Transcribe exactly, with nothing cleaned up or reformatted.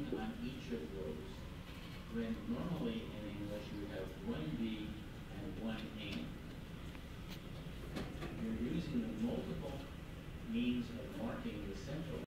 on each of those, when normally in English you have one D and one and. You're using the multiple means of marking the central